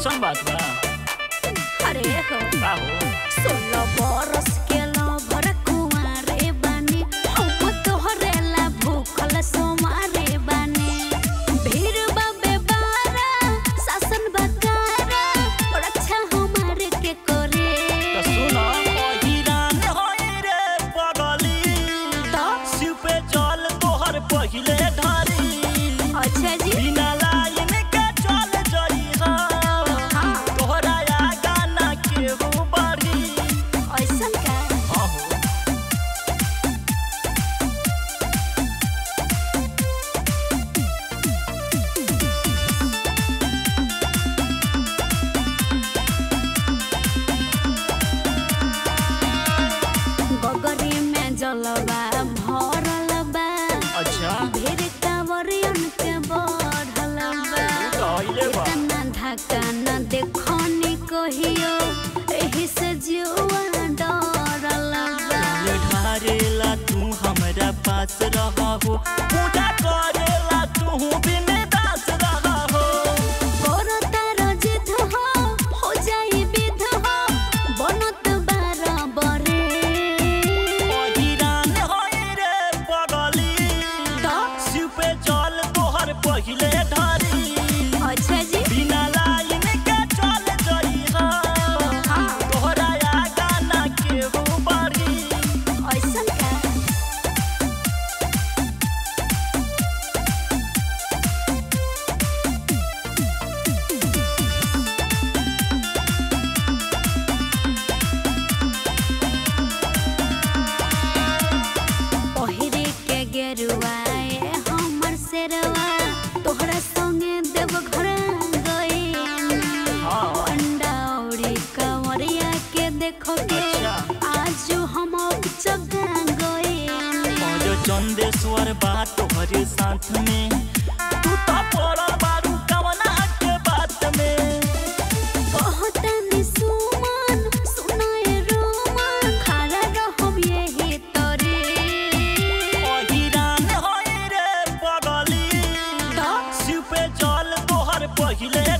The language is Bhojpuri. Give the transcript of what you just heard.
ऐसा बात बा। अरे हो का हो 16 बरस के लभर कुंवारे बानी हम तोहरे ला भूखल सोमारे बानी भीड़ बाबे बारा शासन बकारा रक्षा हमारे के करे तो सुनो हीरान होई रे पगली तो शिव पे जल तोहर पहिले ढारी। अच्छा जी बिना लाइन के चल जई हां तोहरा आगा ना केहू बड़ी। ऐसन का हां गगरी में जलवा भरल बा अच्छा भीड़ कांवरियन के बढ़ल बा कहले बा इतना धक्का न देखनी कहियो एही से जीवा डरल बा ले ढारेला तू हमरा पास रहा हो पूजा करेला तू बिन दास रहा हो। करो तारो जिद हो जाई विध हो बनत बराबरे हीरान होई रे पगली तो शिव पे जल तोहर पहिले ढारी। अच्छा जी बिना लाइन के चल जई हां तोहरा आगा ना केहू बड़ी। ऐसन का पहिरे के गेरुआ हमर सेरवा तोहरा संगे देव घर गई अंडौड़ी कंवरिया के देखो के आज हम जगा गई जो चंदेश्वर बा तोहरे साथ में तू तो पड़ा बारू कवना के बात में। कहतनी सुमन सुनाए रोमन खड़ा रहब यही तोरे हीरान होई रे पगली तो शिव पे जल तोहर पहिले